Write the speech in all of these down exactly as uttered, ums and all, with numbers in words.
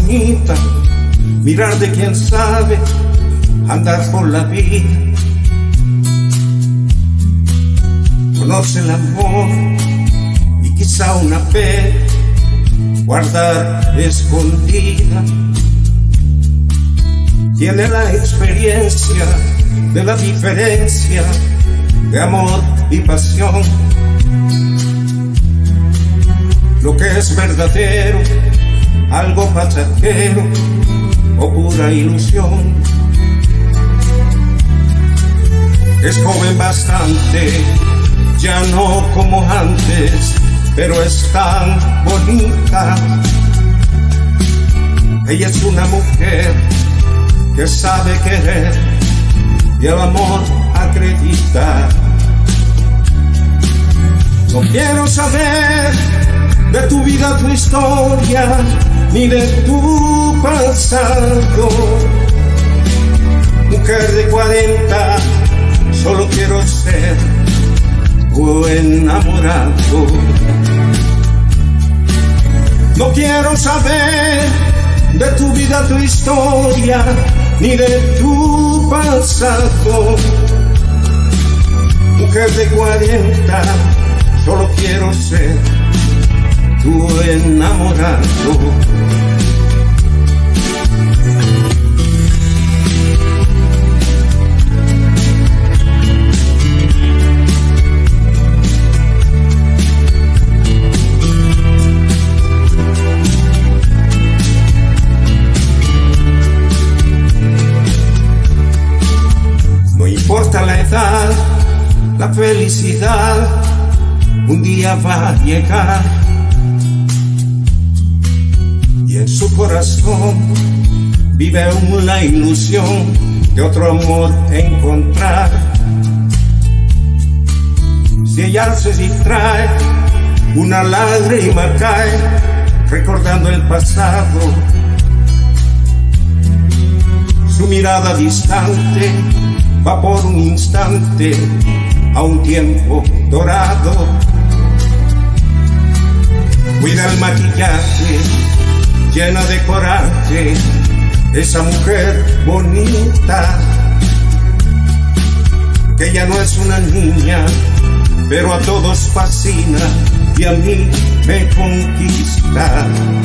bonita, mirar de quien sabe andar por la vida. Conoce el amor y quizá una pena guardar escondida. Tiene la experiencia de la diferencia de amor y pasión. Lo que es verdadero, algo pasajero o pura ilusión. Es joven bastante, ya no como antes, pero es tan bonita. Ella es una mujer que sabe querer y el amor acredita. No quiero saber de tu vida, tu historia, ni de tu pasado. Mujer de cuarenta, solo quiero ser tu enamorado. No quiero saber de tu vida, tu historia, ni de tu pasado. Mujer de cuarenta, solo quiero ser tu enamorado. No importa la edad, la felicidad un día va a llegar, y en su corazón vive aún la ilusión de otro amor encontrar. Si ella se distrae, una lágrima cae recordando el pasado. Su mirada distante va por un instante a un tiempo dorado. Cuida el maquillaje, llena de coraje, esa mujer bonita, que ya no es una niña, pero a todos fascina y a mí me conquista.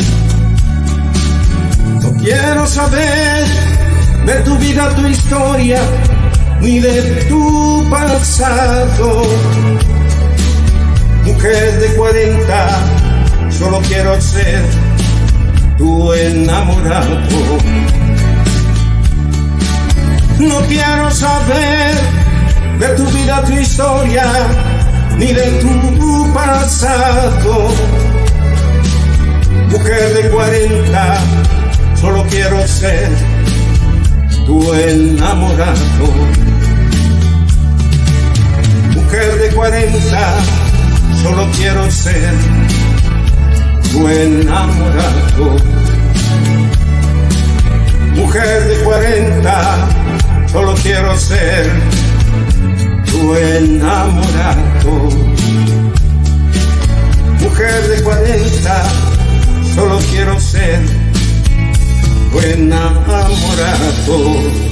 No quiero saber de tu vida, tu historia, ni de tu pasado. Mujer de cuarenta, solo quiero ser tu enamorado. No quiero saber de tu vida, tu historia, ni de tu pasado. Mujer de cuarenta, solo quiero ser tu enamorado. Mujer de cuarenta, solo quiero ser tu enamorado. Mujer de cuarenta, solo quiero ser tu enamorado. Mujer de cuarenta, solo quiero ser tu enamorado.